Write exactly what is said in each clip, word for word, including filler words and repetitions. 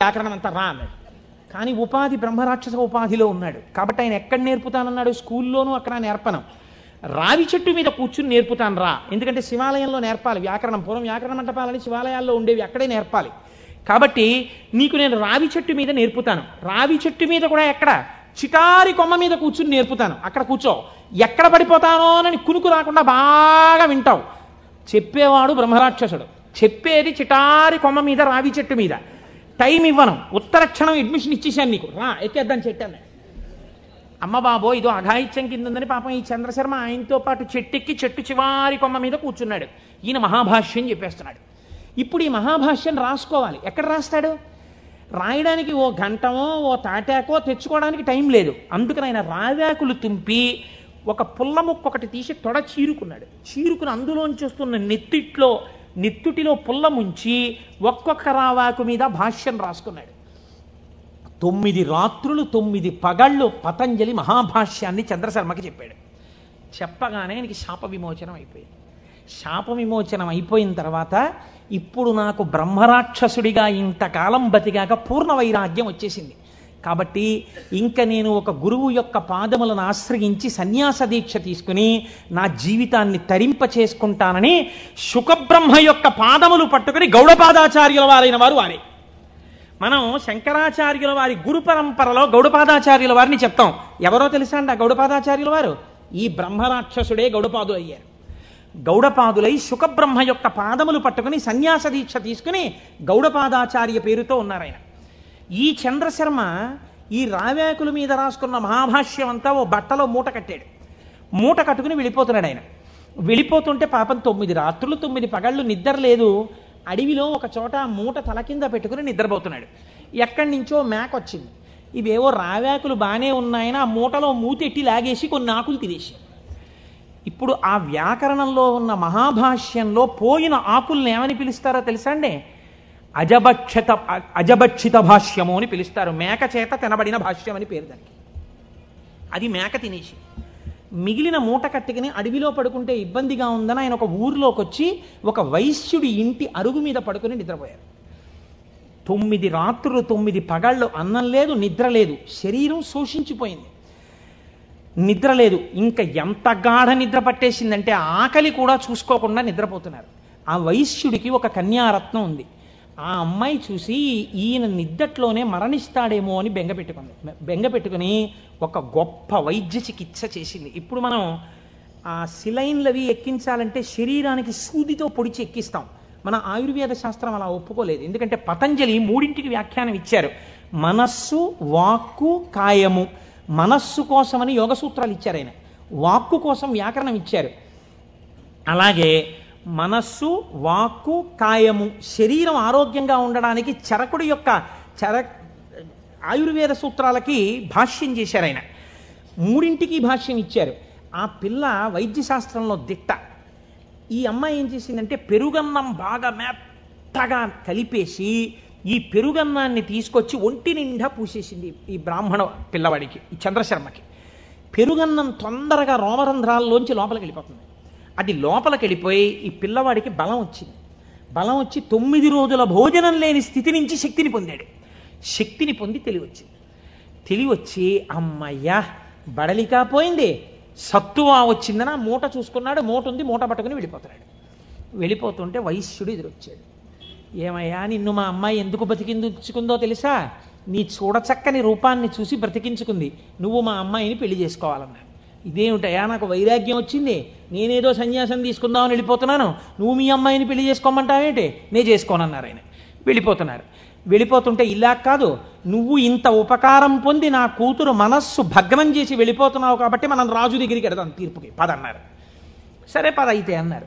వ్యాకరణం అంతా రా అన్నాడు. కానీ ఉపాధి బ్రహ్మరాక్షస ఉపాధిలో ఉన్నాడు కాబట్టి ఆయన ఎక్కడ నేర్పుతానన్నాడు? స్కూల్లోనూ అక్కడ నేర్పను, రావి చెట్టు మీద కూర్చుని నేర్పుతాను రా. ఎందుకంటే శివాలయంలో నేర్పాలి వ్యాకరణం, పూర్వం వ్యాకరణ మంటపాలని శివాలయాల్లో ఉండేవి, అక్కడే నేర్పాలి. కాబట్టి నీకు నేను రావి చెట్టు మీద నేర్పుతాను. రావి చెట్టు మీద కూడా ఎక్కడ? చిటారి కొమ్మ మీద కూర్చుని నేర్పుతాను, అక్కడ కూర్చో. ఎక్కడ పడిపోతానో అని కునుకు రాకుండా బాగా వింటావు. చెప్పేవాడు బ్రహ్మరాక్షసుడు, చెప్పేది చిటారి కొమ్మ మీద రావి చెట్టు మీద. టైం ఇవ్వను, ఉత్తర క్షణం అడ్మిషన్ ఇచ్చేసాను నీకు, రా ఎక్కేద్దాం చెట్టు అన్నాడు. అమ్మ బాబో ఇదో అఘాయిత్యం కింద ఉందని పాపం ఈ చంద్రశర్మ ఆయనతో పాటు చెట్టెక్కి చెట్టు చివారి కొమ్మ మీద కూర్చున్నాడు. ఈయన మహాభాష్యం చెప్పేస్తున్నాడు. ఇప్పుడు ఈ మహాభాష్యం రాసుకోవాలి, ఎక్కడ రాస్తాడు? రాయడానికి ఓ గంటమో ఓ తాటాకో తెచ్చుకోవడానికి టైం లేదు. అందుకని ఆయన రావాకులు తుంపి ఒక పుల్ల ముక్క ఒకటి తీసి తొడ చీరుకున్నాడు. చీరుకుని అందులోంచి వస్తున్న నెత్తిట్లో నెత్తుటిలో పుల్ల ముంచి ఒక్కొక్క రావాకు మీద భాష్యం రాసుకున్నాడు. తొమ్మిది రాత్రులు తొమ్మిది పగళ్ళు పతంజలి మహాభాష్యాన్ని చంద్రశర్మకి చెప్పాడు. చెప్పగానే ఆయనకి శాప విమోచనం అయిపోయింది. శాప విమోచనం అయిపోయిన తర్వాత ఇప్పుడు నాకు బ్రహ్మరాక్షసుడిగా ఇంతకాలం బతిగాక పూర్ణ వైరాగ్యం వచ్చేసింది. కాబట్టి ఇంక నేను ఒక గురువు యొక్క పాదములను ఆశ్రయించి సన్యాస దీక్ష తీసుకుని నా జీవితాన్ని తరింప చేసుకుంటానని శుకబ్రహ్మ యొక్క పాదములు పట్టుకుని గౌడపాదాచార్యుల వారైన వారు వారే. మనం శంకరాచార్యుల వారి గురు పరంపరలో గౌడపాదాచార్యుల వారిని చెప్తాం. ఎవరో తెలుసా అండి ఆ గౌడపాదాచార్యుల వారు? ఈ బ్రహ్మరాక్షసుడే గౌడపాదులు అయ్యారు. గౌడపాదులై శుకబ్రహ్మ యొక్క పాదములు పట్టుకుని సన్యాస దీక్ష తీసుకుని గౌడపాదాచార్య పేరుతో ఉన్నారు ఆయన. ఈ చంద్రశర్మ ఈ రావాకుల మీద రాసుకున్న మహాభాష్యం అంతా ఓ బట్టలో మూట కట్టాడు. మూట కట్టుకుని వెళ్ళిపోతున్నాడు ఆయన. వెళ్ళిపోతుంటే పాపం తొమ్మిది రాత్రులు తొమ్మిది పగళ్ళు నిద్ర లేదు. అడవిలో ఒక చోట మూట తల కింద పెట్టుకుని నిద్రపోతున్నాడు. ఎక్కడి నుంచో మేక వచ్చింది. ఇవేవో రావాకులు బాగానే ఉన్నాయని ఆ మూటలో మూతెట్టి లాగేసి కొన్ని ఆకులు తినేసి, ఇప్పుడు ఆ వ్యాకరణంలో ఉన్న మహాభాష్యంలో పోయిన ఆకుల్ని ఏమని పిలుస్తారో తెలుసా అండి? అజభక్షిత అజభక్షిత భాష్యము అని పిలుస్తారు. మేక చేత తినబడిన భాష్యం అని పేరు దానికి. అది మేక తినేసి మిగిలిన మూట కట్టుకుని అడవిలో పడుకుంటే ఇబ్బందిగా ఉందని ఆయన ఒక ఊరిలోకి వచ్చి ఒక వైశ్యుడి ఇంటి అరుగు మీద పడుకుని నిద్రపోయారు. తొమ్మిది రాత్రులు తొమ్మిది పగళ్ళు అన్నం లేదు, నిద్ర లేదు, శరీరం శోషించిపోయింది, నిద్ర లేదు. ఇంకా ఎంత గాఢ నిద్ర పట్టేసిందంటే ఆకలి కూడా చూసుకోకుండా నిద్రపోతున్నారు. ఆ వైశ్యుడికి ఒక కన్యారత్నం ఉంది. ఆ అమ్మాయి చూసి ఈయన నిద్దట్లోనే మరణిస్తాడేమో అని బెంగ పెట్టుకుంది. బెంగ పెట్టుకుని ఒక గొప్ప వైద్య చికిత్స చేసింది. ఇప్పుడు మనం ఆ సిలైన్లవి ఎక్కించాలంటే శరీరానికి సూదితో పొడిచి ఎక్కిస్తాం. మన ఆయుర్వేద శాస్త్రం అలా ఒప్పుకోలేదు. ఎందుకంటే పతంజలి మూడింటికి వ్యాఖ్యానం ఇచ్చారు. మనస్సు, వాక్కు, కాయము. మనస్సు కోసమని యోగ సూత్రాలు ఇచ్చారు ఆయన, వాక్కు కోసం వ్యాకరణం ఇచ్చారు. అలాగే మనస్సు, వాక్కు, కాయము, శరీరం ఆరోగ్యంగా ఉండడానికి చరకుడి యొక్క చర ఆయుర్వేద సూత్రాలకి భాష్యం చేశారు ఆయన. మూడింటికి భాష్యం ఇచ్చారు. ఆ పిల్ల వైద్యశాస్త్రంలో దిట్ట. ఈ అమ్మాయి ఏం చేసిందంటే పెరుగన్నం బాగా మెత్తగా కలిపేసి ఈ పెరుగన్నాన్ని తీసుకొచ్చి ఒంటి నిండా పూసేసింది ఈ బ్రాహ్మణ పిల్లవాడికి, ఈ చంద్రశర్మకి. పెరుగన్నం తొందరగా రోమరంధ్రాల్లోంచి లోపలికి వెళ్ళిపోతుంది. అది లోపలికి వెళ్ళిపోయి ఈ పిల్లవాడికి బలం వచ్చింది. బలం వచ్చి తొమ్మిది రోజుల భోజనం లేని స్థితి నుంచి శక్తిని పొందాడు. శక్తిని పొంది తెలివి వచ్చింది. తెలివి వచ్చి అమ్మయ్యా బడలికా పోయింది, సత్తువా వచ్చిందని ఆ మూట చూసుకున్నాడు. మూట ఉంది, మూట పట్టుకుని వెళ్ళిపోతున్నాడు. వెళ్ళిపోతుంటే వైశ్యుడు ఎదురొచ్చాడు. ఏమయ్యా నిన్ను మా అమ్మాయి ఎందుకు బ్రతికించుకుందో తెలుసా? నీ చూడచక్కని రూపాన్ని చూసి బ్రతికించుకుంది, నువ్వు మా అమ్మాయిని పెళ్లి చేసుకోవాలన్నాడు. ఇదేమిటయా నాకు వైరాగ్యం వచ్చింది, నేనేదో సన్యాసం తీసుకుందామని వెళ్ళిపోతున్నాను, నువ్వు మీ అమ్మాయిని పెళ్లి చేసుకోమంటావేంటి? నేను చేసుకోనన్నారు ఆయన. వెళ్ళిపోతున్నారు. వెళ్ళిపోతుంటే ఇలా కాదు, నువ్వు ఇంత ఉపకారం పొంది నా కూతురు మనస్సు భగ్నం చేసి వెళ్ళిపోతున్నావు కాబట్టి మనం రాజు దగ్గరికి వెడదాం తీర్పుకి పదన్నారు. సరే పద అయితే అన్నారు.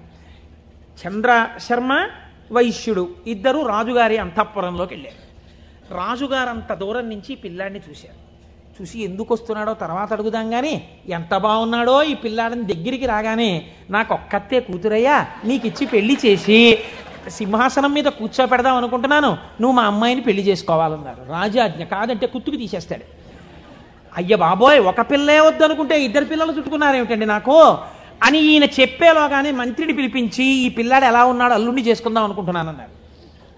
చంద్రశర్మ వైశ్యుడు ఇద్దరు రాజుగారి అంతఃపురంలోకి వెళ్ళారు. రాజుగారు అంత దూరం నుంచి పిల్లాడిని చూశారు. చూసి ఎందుకు వస్తున్నాడో తర్వాత అడుగుదాం కానీ ఎంత బాగున్నాడో ఈ పిల్లాడిని దగ్గరికి రాగానే నాకు ఒక్కతే కూతురయ్యా, నీకు ఇచ్చి పెళ్లి చేసి సింహాసనం మీద కూర్చోపెడదాం అనుకుంటున్నాను, నువ్వు మా అమ్మాయిని పెళ్లి చేసుకోవాలన్నారు. రాజాజ్ఞ కాదంటే కుత్తుకు తీసేస్తాడు. అయ్య బాబోయ్ ఒక పిల్లే వద్దనుకుంటే ఇద్దరు పిల్లలు చుట్టుకున్నారేమిటండి నాకు అని ఈయన చెప్పేలోగానే మంత్రిని పిలిపించి ఈ పిల్లాడు ఎలా ఉన్నాడో అల్లుండి చేసుకుందాం అనుకుంటున్నానన్నారు.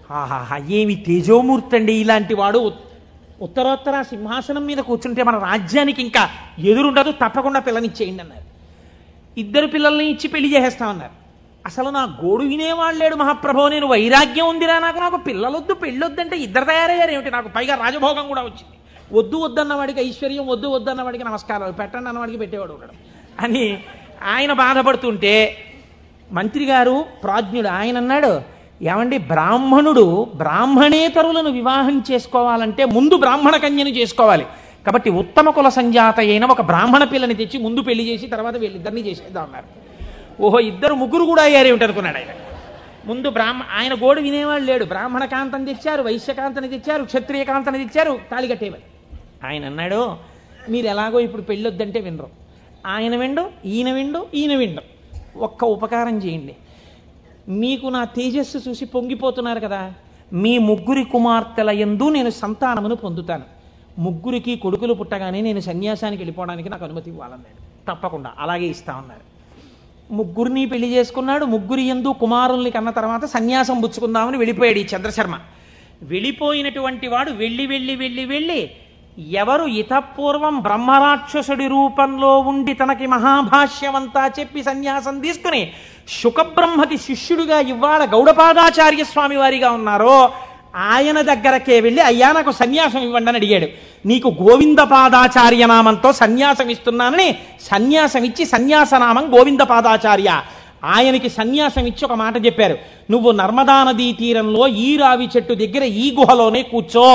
ఆహాహా ఏమి తేజోమూర్తి అండి ఇలాంటి వాడు. ఉత్తరోత్తర సింహాసనం మీద కూర్చుంటే మన రాజ్యానికి ఇంకా ఎదురుండదు, తప్పకుండా పిల్లనిచ్చేయండి అన్నారు. ఇద్దరు పిల్లల్ని ఇచ్చి పెళ్లి చేసేస్తామన్నారు. అసలు నా గోడు వినేవాళ్ళు లేడు మహాప్రభో, నేను వైరాగ్యం ఉందిరా నాకు, నాకు పిల్లలొద్దు పెళ్ళొద్దంటే ఇద్దరు తయారయ్యారు ఏమిటి, నాకు పైగా రాజభోగం కూడా వచ్చింది. వద్దు వద్దన్న వాడికి ఐశ్వర్యం, వద్దు వద్దన్న వాడికి నమస్కారాలు, పెట్టండి అన్నవాడికి పెట్టేవాడు ఉండడం అని ఆయన బాధపడుతుంటే మంత్రి గారు ప్రాజ్ఞుడు ఆయన అన్నాడు, ఏమండి బ్రాహ్మణుడు బ్రాహ్మణేతరులను వివాహం చేసుకోవాలంటే ముందు బ్రాహ్మణ కన్యను చేసుకోవాలి. కాబట్టి ఉత్తమ కుల సంజాత అయిన ఒక బ్రాహ్మణ పిల్లని తెచ్చి ముందు పెళ్లి చేసి తర్వాత వీళ్ళిద్దరినీ చేసేద్దాం అన్నారు. ఓహో ఇద్దరు ముగ్గురు కూడా అయ్యారేమిటి అనుకున్నాడు ఆయన. ముందు బ్రాహ్మ ఆయన గోడు వినేవాళ్ళు లేడు. బ్రాహ్మణ కాంతని తెచ్చారు, వైశ్యకాంతని తెచ్చారు, క్షత్రియ కాంతని తెచ్చారు, తాళి కట్టేవారు. ఆయన అన్నాడు, మీరు ఎలాగో ఇప్పుడు పెళ్ళొద్దంటే వినరు, ఆయన విండు, ఈయన విండు, ఈయన విండు. ఒక్క ఉపకారం చేయండి, మీకు నా తేజస్సు చూసి పొంగిపోతున్నారు కదా, మీ ముగ్గురి కుమార్తెల యందు నేను సంతానమును పొందుతాను. ముగ్గురికి కొడుకులు పుట్టగానే నేను సన్యాసానికి వెళ్ళిపోవడానికి నాకు అనుమతి ఇవ్వాలన్నాడు. తప్పకుండా అలాగే ఇస్తా ఉన్నారు. ముగ్గురిని పెళ్లి చేసుకున్నాడు. ముగ్గురి యందు కుమారుల్ని కన్న తర్వాత సన్యాసం పుచ్చుకుందామని వెళ్ళిపోయాడు ఈ చంద్రశర్మ. వెళ్ళిపోయినటువంటి వాడు వెళ్ళి వెళ్ళి వెళ్ళి వెళ్ళి ఎవరు ఇతపూర్వం బ్రహ్మరాక్షసుడి రూపంలో ఉండి తనకి మహాభాష్యమంతా చెప్పి సన్యాసం తీసుకుని శుకబ్రహ్మకి శిష్యుడిగా ఇవాళ గౌడపాదాచార్య స్వామి వారిగా ఉన్నారో ఆయన దగ్గరకే వెళ్ళి అయ్యా నాకు సన్యాసం ఇవ్వండి అని అడిగాడు. నీకు గోవిందపాదాచార్య నామంతో సన్యాసం ఇస్తున్నానని సన్యాసం ఇచ్చి సన్యాసనామం గోవిందపాదాచార్య. ఆయనకి సన్యాసం ఇచ్చి ఒక మాట చెప్పారు, నువ్వు నర్మదా నదీ తీరంలో ఈ రావి చెట్టు దగ్గర ఈ గుహలోనే కూర్చో.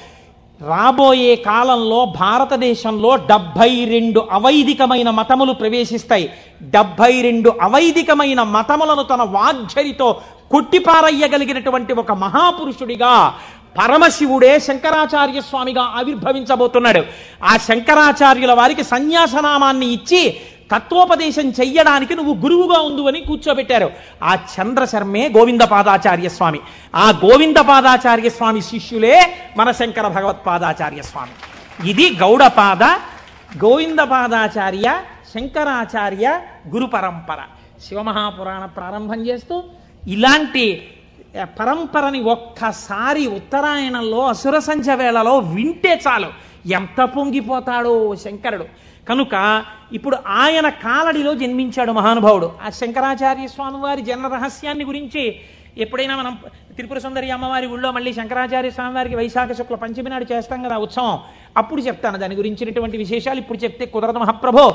రాబోయే కాలంలో భారతదేశంలో డెబ్బై రెండు అవైదికమైన మతములు ప్రవేశిస్తాయి. డెబ్బై రెండు అవైదికమైన మతములను తన వాగ్ఝరితో కొట్టిపారయ్యగలిగినటువంటి ఒక మహాపురుషుడిగా పరమశివుడే శంకరాచార్య స్వామిగా ఆవిర్భవించబోతున్నాడు. ఆ శంకరాచార్యుల వారికి సన్యాసనామాన్ని ఇచ్చి తత్వోపదేశం చెయ్యడానికి నువ్వు గురువుగా ఉండు అని కూర్చోబెట్టారు. ఆ చంద్రశర్మే గోవిందపాదాచార్య స్వామి. ఆ గోవిందపాదాచార్య స్వామి శిష్యులే మన శంకర భగవత్పాదాచార్య స్వామి. ఇది గౌడపాద, గోవిందపాదాచార్య, శంకరాచార్య గురు పరంపర. శివమహాపురాణ ప్రారంభం చేస్తూ ఇలాంటి పరంపరని ఒక్కసారి ఉత్తరాయణంలో అసుర సంధ్య వేళలో వింటే చాలు ఎంత పొంగిపోతాడో శంకరుడు. కనుక ఇప్పుడు ఆయన కాలడిలో జన్మించాడు మహానుభావుడు. ఆ శంకరాచార్య స్వామి వారి జన్మ రహస్యాన్ని గురించి ఎప్పుడైనా మనం త్రిపుర సుందరి అమ్మవారి ఊళ్ళో మళ్ళీ శంకరాచార్య స్వామి వారికి వైశాఖ శుక్ల పంచమి నాడు చేస్తాం కదా ఉత్సవం, అప్పుడు చెప్తాను దాని గురించినటువంటి విశేషాలు. ఇప్పుడు చెప్తే కుదరదు మహాప్రభో.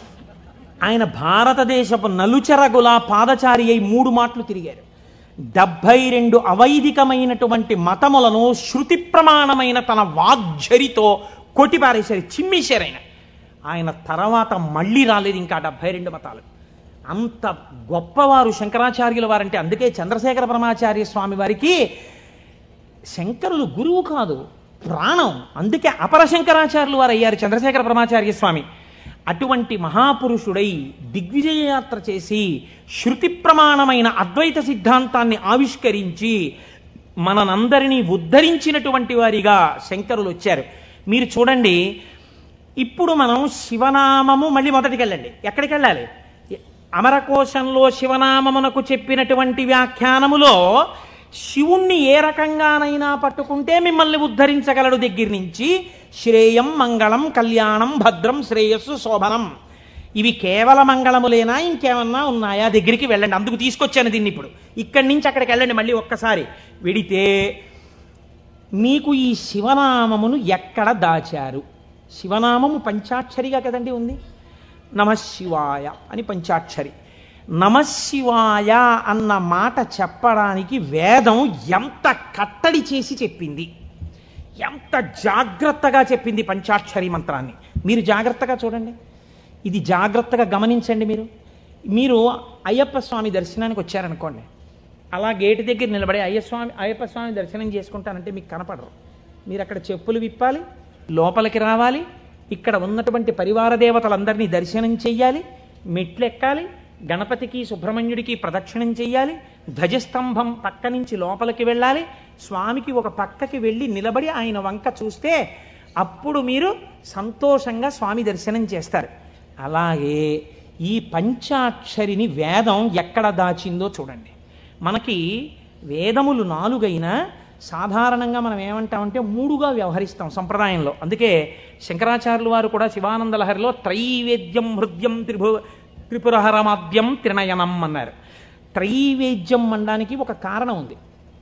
ఆయన భారతదేశపు నలుచెరగుల పాదచారి అయి మూడు మాటలు తిరిగారు. డెబ్బై రెండు అవైదికమైనటువంటి మతములను శృతి ప్రమాణమైన తన వాగ్ఝరితో కొట్టిపారేశారు, చిమ్మేశారు. ఆయన ఆయన తర్వాత మళ్ళీ రాలేదు ఇంకా డెబ్బై రెండు మతాలు. అంత గొప్పవారు శంకరాచార్యుల వారంటే. అందుకే చంద్రశేఖర పరమాచార్య స్వామి వారికి శంకరులు గురువు కాదు, ప్రాణం. అందుకే అపర శంకరాచార్యులు వారు అయ్యారు చంద్రశేఖర పరమాచార్య స్వామి. అటువంటి మహాపురుషుడై దిగ్విజయయాత్ర చేసి శృతి ప్రమాణమైన అద్వైత సిద్ధాంతాన్ని ఆవిష్కరించి మనందరినీ ఉద్ధరించినటువంటి వారిగా శంకరులు వచ్చారు. మీరు చూడండి, ఇప్పుడు మనం శివనామము మళ్ళీ మొదటికి వెళ్ళండి. ఎక్కడికి వెళ్ళాలి? అమరకోశంలో శివనామమునకు చెప్పినటువంటి వ్యాఖ్యానములో శివుణ్ణి ఏ రకంగానైనా పట్టుకుంటే మిమ్మల్ని ఉద్ధరించగలడు దగ్గర నుంచి శ్రేయం, మంగళం, కళ్యాణం, భద్రం, శ్రేయస్సు, శోభనం, ఇవి కేవల మంగళములేనా ఇంకేమన్నా ఉన్నాయా దగ్గరికి వెళ్ళండి. అందుకు తీసుకొచ్చాను దీన్ని. ఇప్పుడు ఇక్కడి నుంచి అక్కడికి వెళ్ళండి. మళ్ళీ ఒక్కసారి వెడితే మీకు ఈ శివనామమును ఎక్కడ దాచారు? శివనామము పంచాక్షరిగా కదండి ఉంది. నమశివాయ అని పంచాక్షరి. నమశివాయ అన్న మాట చెప్పడానికి వేదం ఎంత కట్టడి చేసి చెప్పింది, ఎంత జాగ్రత్తగా చెప్పింది పంచాక్షరి మంత్రాన్ని. మీరు జాగ్రత్తగా చూడండి, ఇది జాగ్రత్తగా గమనించండి. మీరు మీరు అయ్యప్ప స్వామి దర్శనానికి వచ్చారనుకోండి, అలా గేటు దగ్గర నిలబడి అయ్యప్ప స్వామి అయ్యప్ప స్వామి దర్శనం చేసుకుంటానంటే మీకు కనపడరు. మీరు అక్కడ చెప్పులు విప్పాలి, లోపలికి రావాలి, ఇక్కడ ఉన్నటువంటి పరివార దేవతలందరినీ దర్శనం చెయ్యాలి, మెట్లు ఎక్కాలి, గణపతికి సుబ్రహ్మణ్యుడికి ప్రదక్షిణం చెయ్యాలి, ధ్వజస్తంభం పక్క నుంచి లోపలికి వెళ్ళాలి, స్వామికి ఒక పక్కకి వెళ్ళి నిలబడి ఆయన వంక చూస్తే అప్పుడు మీరు సంతోషంగా స్వామి దర్శనం చేస్తారు. అలాగే ఈ పంచాక్షరిని వేదం ఎక్కడ దాచిందో చూడండి. మనకి వేదములు నాలుగైనా సాధారణంగా మనం ఏమంటామంటే మూడుగా వ్యవహరిస్తాం సంప్రదాయంలో. అందుకే శంకరాచార్యులు వారు కూడా శివానంద లహరిలో త్రైవేద్యం హృద్యం త్రిభు త్రిపురహరమాద్యం త్రినయనం అన్నారు. త్రైవేద్యం అనడానికి ఒక కారణం ఉంది.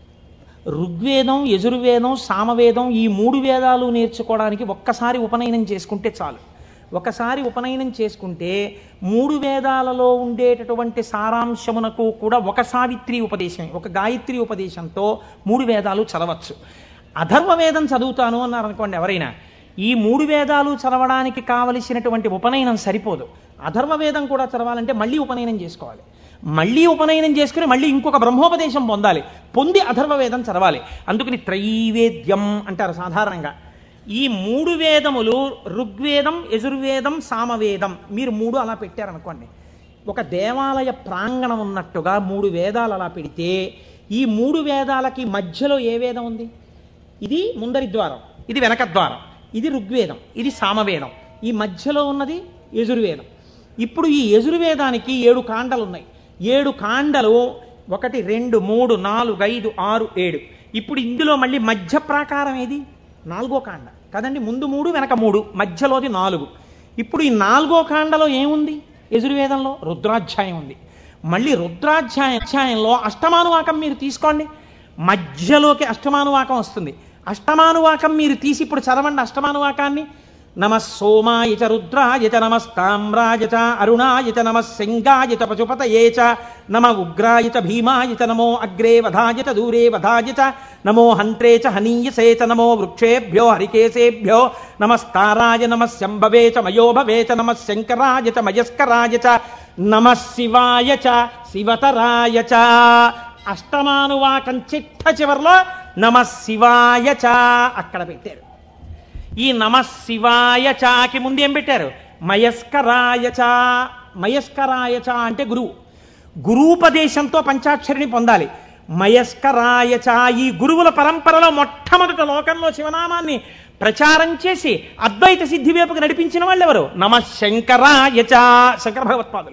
ఋగ్వేదం, యజుర్వేదం, సామవేదం ఈ మూడు వేదాలు నేర్చుకోవడానికి ఒక్కసారి ఉపనయనం చేసుకుంటే చాలు. ఒకసారి ఉపనయనం చేసుకుంటే మూడు వేదాలలో ఉండేటటువంటి సారాంశమునకు కూడా ఒక సావిత్రి ఉపదేశం, ఒక గాయత్రి ఉపదేశంతో మూడు వేదాలు చదవచ్చు. అథర్వ వేదం చదువుతాను అన్నారు అనుకోండి ఎవరైనా, ఈ మూడు వేదాలు చదవడానికి కావలసినటువంటి ఉపనయనం సరిపోదు. అథర్వ వేదం కూడా చదవాలంటే మళ్ళీ ఉపనయనం చేసుకోవాలి. మళ్ళీ ఉపనయనం చేసుకుని మళ్ళీ ఇంకొక బ్రహ్మోపదేశం పొందాలి. పొంది అథర్వ వేదం చదవాలి. అందుకని త్రైవేద్యం అంటారు సాధారణంగా. ఈ మూడు వేదములు ఋగ్వేదం, యజుర్వేదం, సామవేదం మీరు మూడు అలా పెట్టారనుకోండి, ఒక దేవాలయ ప్రాంగణం ఉన్నట్టుగా మూడు వేదాలు అలా పెడితే ఈ మూడు వేదాలకి మధ్యలో ఏ వేదం ఉంది? ఇది ముందరి ద్వారం, ఇది వెనక ద్వారం, ఇది ఋగ్వేదం, ఇది సామవేదం, ఈ మధ్యలో ఉన్నది యజుర్వేదం. ఇప్పుడు ఈ యజుర్వేదానికి ఏడు కాండలు ఉన్నాయి. ఏడు కాండలు ఒకటి, రెండు, మూడు, నాలుగు, ఐదు, ఆరు, ఏడు. ఇప్పుడు ఇందులో మళ్ళీ మధ్య ప్రాకారం ఏది? నాలుగో కాండ కదండి. ముందు మూడు, వెనక మూడు, మధ్యలోది నాలుగు. ఇప్పుడు ఈ నాలుగో కాండలో ఏముంది? యజుర్వేదంలో రుద్రాధ్యాయం ఉంది. మళ్ళీ రుద్రాధ్యాయంలో అష్టమానువాకం మీరు తీసుకోండి, మధ్యలోకి అష్టమానువాకం వస్తుంది. అష్టమానువాకం మీరు తీసి ఇప్పుడు చదవండి అష్టమానువాకాన్ని. నమ సోమాయ చ రుద్రాయ చ నమస్తామ్రాయ చ అరుణాయ చ నమ సింగాయ చ పశుపతయే చ నమ ఉగ్రాయ చ భీమాయ చ నమో అగ్రే వధాయ చ దూరే వధాయ చ నమో హంత్రే చ హనీయసే చ నమో వృక్షేభ్యో హరికేశేభ్యో నమస్తారాయ నమ శంభవే చ మయోభవే చ నమ శంకరాయ చ మయస్కరాయ చ నమ శివాయ చ శివతరాయ చ. అష్టమానువాకం చిట్ట చివరిలో నమ శివాయ చ అక్కడ పెట్టారు. ఈ నమ శివాయ చాకి ముందు ఏం పెట్టారు? మయస్కరాయ చ. మయస్కరాయ చ అంటే గురువు. గురూపదేశంతో పంచాక్షరిని పొందాలి. మయస్కరాయ చ ఈ గురువుల పరంపరలో మొట్టమొదట లోకంలో శివనామాన్ని ప్రచారం చేసి అద్వైత సిద్ధి వైపుకు నడిపించిన వాళ్ళు ఎవరు? నమ శంకరాయ చ శంకర భగవత్పాదులు.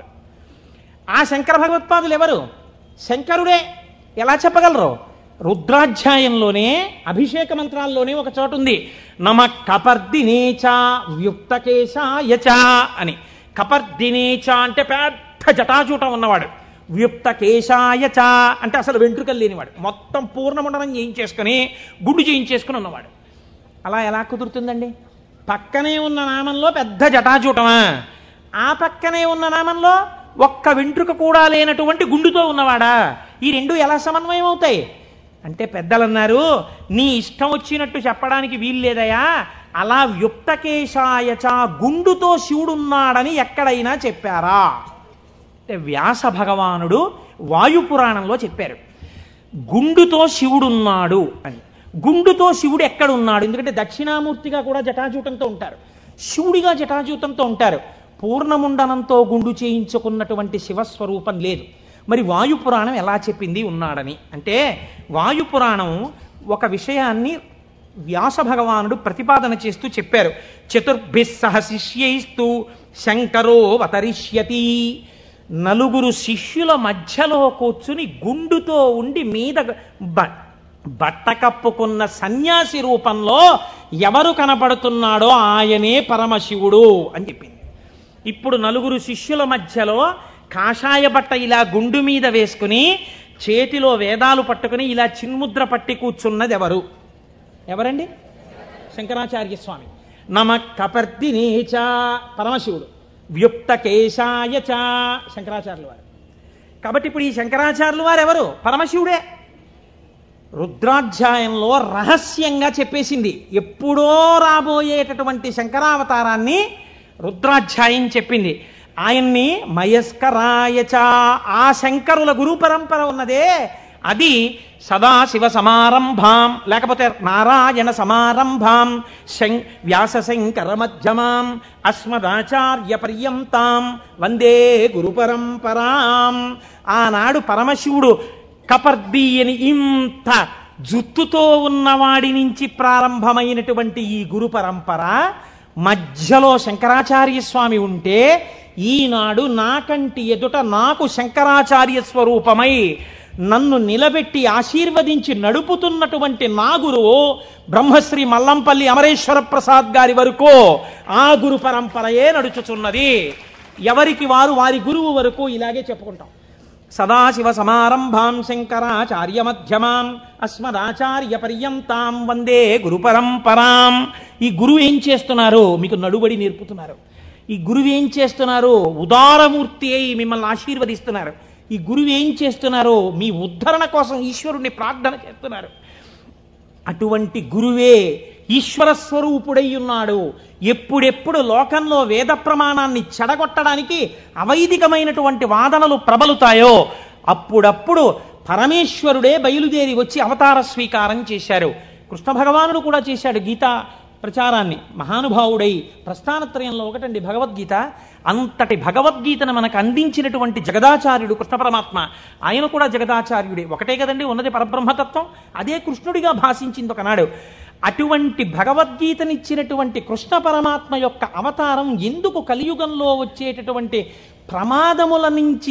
ఆ శంకర భగవత్పాదులు ఎవరు? శంకరుడే. ఎలా చెప్పగలరు? రుద్రాధ్యాయంలోనే అభిషేక మంత్రాల్లోనే ఒక చోటు ఉంది, నమ కపర్దినేచ వ్యుక్తకేశాయచ అని. కపర్దినేచ అంటే పెద్ద జటాజూటం ఉన్నవాడు, వ్యుక్తకేశాయచ అంటే అసలు వెంట్రుకలు లేనివాడు, మొత్తం పూర్ణమండలం చేయించేసుకుని గుడ్డు చేయించేసుకుని ఉన్నవాడు. అలా ఎలా కుదురుతుందండి? పక్కనే ఉన్న నామంలో పెద్ద జటాజూటమా, ఆ పక్కనే ఉన్న నామంలో ఒక్క వెంట్రుక కూడా లేనటువంటి గుండుతో ఉన్నవాడా? ఈ రెండు ఎలా సమన్వయం అవుతాయి అంటే పెద్దలు అన్నారు, నీ ఇష్టం వచ్చినట్టు చెప్పడానికి వీల్లేదయా. అలా వ్యుక్తకేశాయచ గుండుతో శివుడున్నాడని ఎక్కడైనా చెప్పారా అంటే వ్యాస భగవానుడు వాయుపురాణంలో చెప్పారు గుండుతో శివుడున్నాడు అని. గుండుతో శివుడు ఎక్కడున్నాడు? ఎందుకంటే దక్షిణామూర్తిగా కూడా జటాజూటంతో ఉంటారు, శివుడిగా జటాజూతంతో ఉంటారు. పూర్ణముండనంతో గుండు చేయించుకున్నటువంటి శివస్వరూపం లేదు. మరి వాయుపురాణం ఎలా చెప్పింది ఉన్నాడని అంటే, వాయుపురాణం ఒక విషయాన్ని వ్యాస భగవానుడు ప్రతిపాదన చేస్తూ చెప్పారు. చతుర్భిః సహ శిష్యైస్తు శంకరో అవతరిష్యతి. నలుగురు శిష్యుల మధ్యలో కూర్చుని గుండుతో ఉండి మీద బట్ట కప్పుకున్న సన్యాసి రూపంలో ఎవరు కనపడుతున్నాడో ఆయనే పరమశివుడు అని చెప్పింది. ఇప్పుడు నలుగురు శిష్యుల మధ్యలో కాషాయ బట్ట ఇలా గుండు మీద వేసుకుని చేతిలో వేదాలు పట్టుకుని ఇలా చిన్ముద్ర పట్టి కూర్చున్నది ఎవరు? ఎవరండి? శంకరాచార్య స్వామి. నమ కపర్దినేచ పరమశివుడు, వ్యుక్తకేశాయ చ శంకరాచార్యుల వారు. కాబట్టి ఇప్పుడు ఈ శంకరాచార్యుల వారు ఎవరు? పరమశివుడే. రుద్రాధ్యాయంలో రహస్యంగా చెప్పేసింది. ఎప్పుడో రాబోయేటటువంటి శంకరావతారాన్ని రుద్రాధ్యాయం చెప్పింది. ఆయన్ని మయస్కరాయచ ఆ శంకరుల గురు పరంపర ఉన్నదే అది సదాశివ సమారంభాం లేకపోతే నారాయణ సమారంభాం శం వ్యాస శంకర మధ్యమాం అస్మదాచార్య పర్యంతాం వందే గురు పరంపరాం. ఆనాడు పరమశివుడు కపర్ది అని ఇంత జుత్తుతో ఉన్నవాడి నుంచి ప్రారంభమైనటువంటి ఈ గురు పరంపర మధ్యలో శంకరాచార్య స్వామి ఉంటే, ఈనాడు నాకంటి ఎదుట నాకు శంకరాచార్య స్వరూపమై నన్ను నిలబెట్టి ఆశీర్వదించి నడుపుతున్నటువంటి నా గురువు బ్రహ్మశ్రీ మల్లంపల్లి అమరేశ్వర ప్రసాద్ గారి వరకు ఆ గురు పరంపరయే నడుచుచున్నది. ఎవరికి వారు వారి గురువు వరకు ఇలాగే చెప్పుకుంటాం. సదాశివ సమారంభాం శంకరాచార్య మధ్యమాం అస్మదాచార్య పర్యంతాం వందే గురు పరంపరాం. ఈ గురువు ఏం చేస్తున్నారు? మీకు నడుబడి నేర్పుతున్నారు. ఈ గురువు ఏం చేస్తున్నారు? ఉదారమూర్తి అయి మిమ్మల్ని ఆశీర్వదిస్తున్నారు. ఈ గురువు ఏం చేస్తున్నారు? మీ ఉద్ధరణ కోసం ఈశ్వరుణ్ణి ప్రార్థన చేస్తున్నారు. అటువంటి గురువే ఈశ్వర స్వరూపుడై ఉన్నాడు. ఎప్పుడెప్పుడు లోకంలో వేద ప్రమాణాన్ని చెడగొట్టడానికి అవైదికమైనటువంటి వాదనలు ప్రబలుతాయో అప్పుడప్పుడు పరమేశ్వరుడే బయలుదేరి వచ్చి అవతార స్వీకారం చేశారు. కృష్ణ భగవానుడు కూడా చేశాడు గీతా ప్రచారాన్ని. మహానుభావుడై ప్రస్థానత్రయంలో ఒకటండి భగవద్గీత. అంతటి భగవద్గీతను మనకు అందించినటువంటి జగదాచార్యుడు కృష్ణ పరమాత్మ. ఆయన కూడా జగదాచార్యుడే. ఒకటే కదండి ఉన్నది పరబ్రహ్మతత్వం. అదే కృష్ణుడిగా భాషించింది ఒకనాడు. అటువంటి భగవద్గీతనిచ్చినటువంటి కృష్ణ పరమాత్మ యొక్క అవతారం ఎందుకు కలియుగంలో వచ్చేటటువంటి ప్రమాదముల నుంచి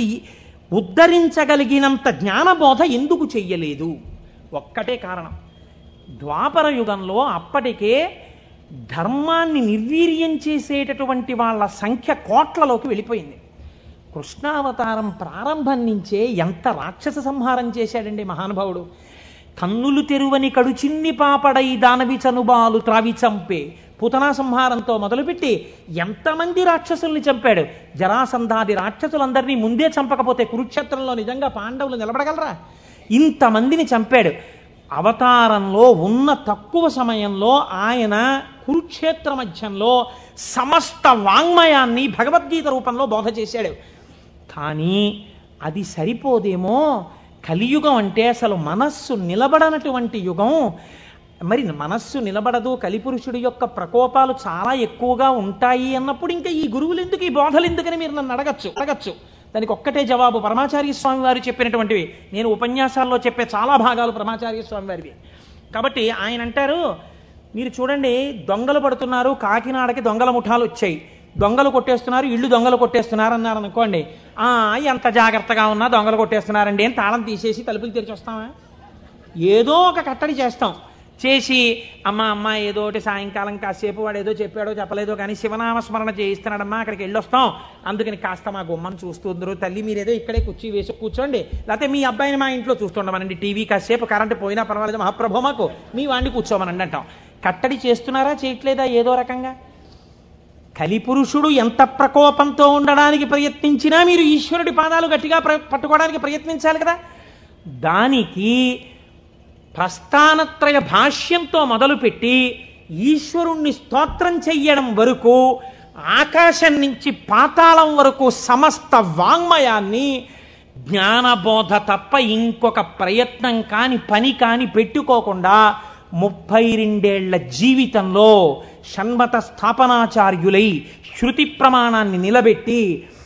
ఉద్ధరించగలిగినంత జ్ఞానబోధ ఎందుకు చెయ్యలేదు? ఒక్కటే కారణం. ద్వాపర యుగంలో అప్పటికే ధర్మాన్ని నిర్వీర్యం చేసేటటువంటి వాళ్ళ సంఖ్య కోట్లలోకి వెళ్ళిపోయింది. కృష్ణావతారం ప్రారంభం నుంచే ఎంత రాక్షస సంహారం చేశాడండి మహానుభావుడు. కన్నులు తెరువని కడుచిన్ని పాపడై దానవి చనుబాలు త్రావి చంపే పూతనా సంహారంతో మొదలుపెట్టి ఎంతమంది రాక్షసుల్ని చంపాడు. జరాసంధాది రాక్షసులందరినీ ముందే చంపకపోతే కురుక్షేత్రంలో నిజంగా పాండవులు నిలబడగలరా? ఇంతమందిని చంపాడు. అవతారంలో ఉన్న తక్కువ సమయంలో ఆయన కురుక్షేత్ర మధ్యంలో సమస్త వాంగ్మయాన్ని భగవద్గీత రూపంలో బోధ చేశాడు. కానీ అది సరిపోదేమో. కలియుగం అంటే అసలు మనస్సు నిలబడనటువంటి యుగం. మరి మనస్సు నిలబడదు, కలిపురుషుడి యొక్క ప్రకోపాలు చాలా ఎక్కువగా ఉంటాయి అన్నప్పుడు ఇంకా ఈ గురువులు ఎందుకు, ఈ బోధలు ఎందుకని మీరు నన్ను అడగచ్చు అడగచ్చు దానికి ఒక్కటే జవాబు పరమాచార్య స్వామి వారు చెప్పినటువంటివి. నేను ఉపన్యాసాల్లో చెప్పే చాలా భాగాలు పరమాచార్య స్వామి వారివి. కాబట్టి ఆయన అంటారు, మీరు చూడండి దొంగలు పడుతున్నారు, కాకినాడకి దొంగల ముఠాలు వచ్చాయి, దొంగలు కొట్టేస్తున్నారు, ఇళ్ళు దొంగలు కొట్టేస్తున్నారు అన్నారు అనుకోండి. ఎంత జాగ్రత్తగా ఉన్నా దొంగలు కొట్టేస్తున్నారండి అని తాళం తీసేసి తలుపులు తెరిచి వస్తామా? ఏదో ఒక కట్టడి చేస్తాం. చేసి అమ్మ అమ్మ ఏదో ఒకటి సాయంకాలం కాసేపు వాడు ఏదో చెప్పాడో చెప్పలేదో కానీ శివనామస్మరణ చేయిస్తున్నాడమ్మా, అక్కడికి వెళ్ళొస్తాం, అందుకని కాస్త మా గుమ్మని చూస్తుందరు తల్లి, మీరేదో ఇక్కడే కుర్చీ వేసి కూర్చోండి, లేకపోతే మీ అబ్బాయిని మా ఇంట్లో చూస్తుండమనండి, టీవీ కాసేపు కరెంటు పోయినా పర్వాలేదు మహాప్రభు మాకు మీ వాడిని కూర్చోమనండి అంటాం. కట్టడి చేస్తున్నారా చేయట్లేదా? ఏదో రకంగా. కలిపురుషుడు ఎంత ప్రకోపంతో ఉండడానికి ప్రయత్నించినా మీరు ఈశ్వరుడి పాదాలు గట్టిగా పట్టుకోవడానికి ప్రయత్నించాలి కదా. దానికి ప్రస్థానత్రయ భాష్యంతో మొదలుపెట్టి ఈశ్వరుణ్ణి స్తోత్రం చెయ్యడం వరకు, ఆకాశం నుంచి పాతాళం వరకు సమస్త వాంగ్మయాన్ని జ్ఞానబోధ తప్ప ఇంకొక ప్రయత్నం కాని పని కాని పెట్టుకోకుండా ముప్పై రెండేళ్ల జీవితంలో షణ్మత స్థాపనాచార్యులై శృతి ప్రమాణాన్ని నిలబెట్టి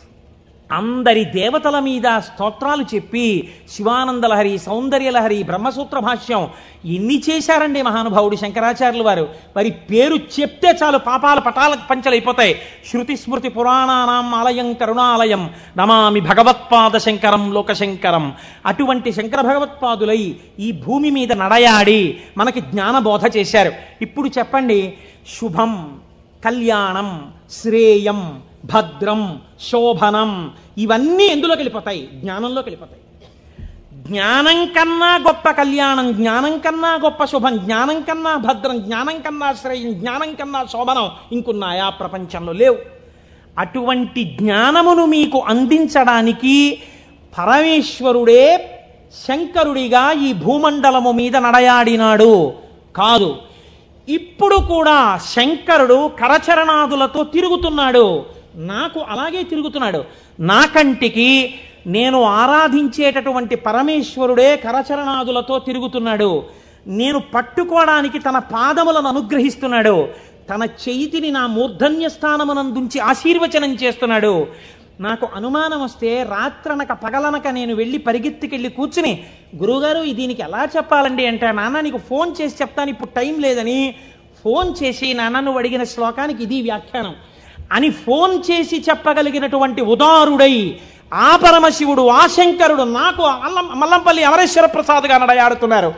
అందరి దేవతల మీద స్తోత్రాలు చెప్పి శివానందలహరి, సౌందర్యలహరి, బ్రహ్మసూత్ర భాష్యం ఇన్ని చేశారండి మహానుభావుడు శంకరాచార్యులు వారు. మరి పేరు చెప్తే చాలు పాపాల పటాల పంచలైపోతాయి. శృతి స్మృతి పురాణానాం ఆలయం కరుణాలయం నమామి భగవత్పాద శంకరం లోకశంకరం. అటువంటి శంకర భగవత్పాదులై ఈ భూమి మీద నడయాడి మనకి జ్ఞానబోధ చేశారు. ఇప్పుడు చెప్పండి, శుభం, కళ్యాణం, శ్రేయం, భద్రం, శోభనం ఇవన్నీ ఎందులోకి వెళ్ళిపోతాయి? జ్ఞానంలోకి వెళ్ళిపోతాయి. జ్ఞానం కన్నా గొప్ప కళ్యాణం, జ్ఞానం కన్నా గొప్ప శుభం, జ్ఞానం కన్నా భద్రం, జ్ఞానం కన్నా శ్రేయం, జ్ఞానం కన్నా శోభనం ఇంకున్నాయా ప్రపంచంలో? లేవు. అటువంటి జ్ఞానమును మీకు అందించడానికి పరమేశ్వరుడే శంకరుడిగా ఈ భూమండలము మీద నడయాడినాడు కాదు. ఇప్పుడు కూడా శంకరుడు కరచరణాదులతో తిరుగుతున్నాడు. నాకు అలాగే తిరుగుతున్నాడు. నా కంటికి నేను ఆరాధించేటటువంటి పరమేశ్వరుడే కరచరణాదులతో తిరుగుతున్నాడు. నేను పట్టుకోవడానికి తన పాదములను అనుగ్రహిస్తున్నాడు. తన చేతిని నా మూర్ధన్య స్థానమునందుంచి ఆశీర్వచనం చేస్తున్నాడు. నాకు అనుమానం వస్తే రాత్రనక పగలనక నేను వెళ్ళి పరిగెత్తుకెళ్ళి కూర్చుని, గురువుగారు దీనికి ఎలా చెప్పాలండి అంటే, నాన్న నీకు ఫోన్ చేసి చెప్తాను ఇప్పుడు టైం లేదని ఫోన్ చేసి, నాన్న నువ్వు అడిగిన శ్లోకానికి ఇది వ్యాఖ్యానం అని ఫోన్ చేసి చెప్పగలిగినటువంటి ఉదారుడై ఆ పరమశివుడు ఆ శంకరుడు నాకు అల్లం మల్లంపల్లి అమరేశ్వర ప్రసాద్గా నడయాడుతున్నారు,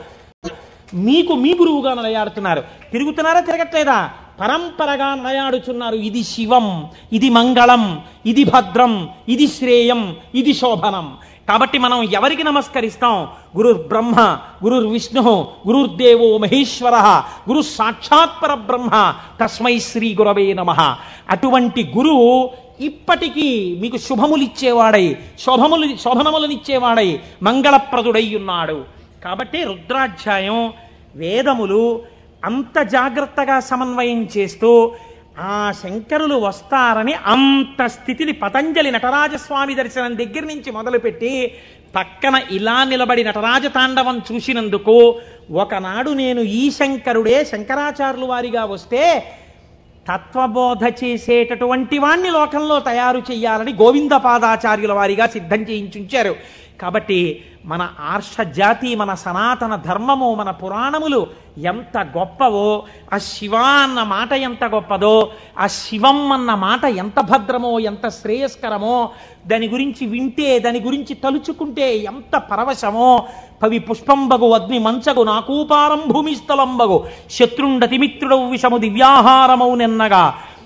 మీకు మీ గురువుగా నడయాడుతున్నారు. తిరుగుతున్నారా తిరగట్లేదా? పరంపరగా నడయాడుచున్నారు. ఇది శివం, ఇది మంగళం, ఇది భద్రం, ఇది శ్రేయం, ఇది శోభనం. కాబట్టి మనం ఎవరికి నమస్కరిస్తాం? గురుర్ బ్రహ్మ, గురుర్ విష్ణు, గురుర్దేవో మహేశ్వర, గురు సాక్షాత్ పరబ్రహ్మ, తస్మై శ్రీ గురవే నమః. అటువంటి గురువు ఇప్పటికీ మీకు శుభములిచ్చేవాడై, శోభములు శోభనములనిచ్చేవాడై, మంగళప్రదుడై ఉన్నాడు. కాబట్టి రుద్రాధ్యాయం వేదములు అంత జాగ్రత్తగా సమన్వయం చేస్తూ ఆ శంకరులు వస్తారని అంత స్థితిని పతంజలి నటరాజస్వామి దర్శనం దగ్గర నుంచి మొదలుపెట్టి పక్కన ఇలా నిలబడి నటరాజ తాండవం చూసినందుకు ఒకనాడు నేను ఈ శంకరుడే శంకరాచార్యులు వారిగా వస్తే తత్వబోధ చేసేటటువంటి వాణ్ణి లోకంలో తయారు చేయాలని గోవిందపాదాచార్యుల వారిగా సిద్ధం చేయించుంచారు. కాబట్టి మన ఆర్ష జాతి, మన సనాతన ధర్మము, మన పురాణములు ఎంత గొప్పవో, ఆ శివ అన్న మాట ఎంత గొప్పదో, ఆ శివం అన్న మాట ఎంత భద్రమో, ఎంత శ్రేయస్కరమో, దాని గురించి వింటే, దాని గురించి తలుచుకుంటే ఎంత పరవశమో. పవి పుష్పంబగు అగ్ని మంచగు నాకూపారం భూమిస్థలంబగు శత్రుండతిమిత్రుడవు విషము దివ్యాహారమౌ నెన్నగా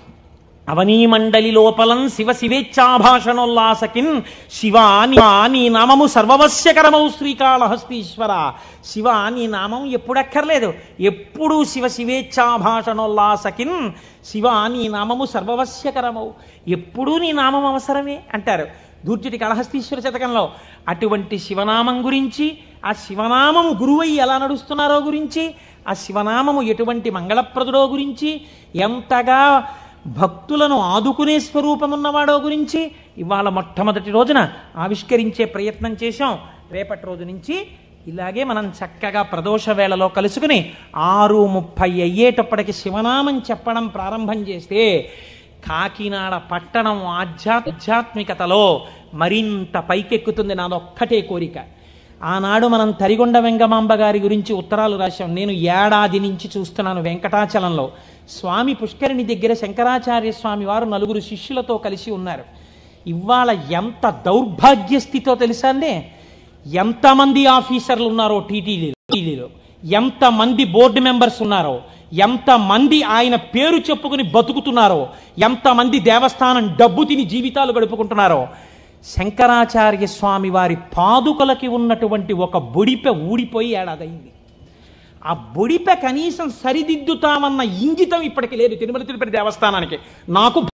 అవనీమండలి లోపలం శివ శివేచ్ఛాభాషణోల్లాసకిన్ శివ నీ నామము సర్వవశ్యకరమౌ శ్రీకాళహస్తీశ్వర. శివ నీ నామం ఎప్పుడక్కర్లేదు, ఎప్పుడూ శివ శివేచ్ఛాభాషణోల్లాసకిన్ శివ నీ నామము సర్వవశ్యకరమౌ, ఎప్పుడూ నీ నామం అవసరమే అంటారు దూర్జటి కాళహస్తీశ్వర శతకంలో. అటువంటి శివనామం గురించి, ఆ శివనామము గురువై ఎలా నడుస్తున్నారో గురించి, ఆ శివనామము ఎటువంటి మంగళప్రదుడో గురించి, ఎంతగా భక్తులను ఆదుకునే స్వరూపమున్నవాడో గురించి ఇవాళ మొట్టమొదటి రోజున ఆవిష్కరించే ప్రయత్నం చేశాం. రేపటి రోజు నుంచి ఇలాగే మనం చక్కగా ప్రదోష వేళలో కలుసుకుని ఆరు ముప్పై అయ్యేటప్పటికి శివనామం చెప్పడం ప్రారంభం చేస్తే కాకినాడ పట్టణం ఆధ్యాత్మికతలో మరింత పైకెక్కుతుంది. నాదొక్కటే కోరిక. ఆనాడు మనం తరిగొండ వెంగమాంబ గారి గురించి ఉత్తరాలు రాశాం. నేను ఏడాది నుంచి చూస్తున్నాను వెంకటాచలంలో స్వామి పుష్కరిణి దగ్గర శంకరాచార్య స్వామి వారు నలుగురు శిష్యులతో కలిసి ఉన్నారు. ఇవాళ ఎంత దౌర్భాగ్య స్థితితో తెలుసా అండి? ఎంతమంది ఆఫీసర్లు ఉన్నారో టీటీడీలో, ఎంతమంది బోర్డు మెంబర్స్ ఉన్నారో, ఎంతమంది ఆయన పేరు చెప్పుకుని బతుకుతున్నారో, ఎంతమంది దేవస్థానం డబ్బు తిని జీవితాలు గడుపుకుంటున్నారో. శంకరాచార్య స్వామి వారి పాదుకలకి ఉన్నటువంటి ఒక బొడిపె ఊడిపోయి ఏడాదైంది. ఆ బొడిపె కనీసం సరిదిద్దుతామన్న ఇంగితం ఇప్పటికి లేదు తిరుమల తిరుపతి దేవస్థానానికి. నాకు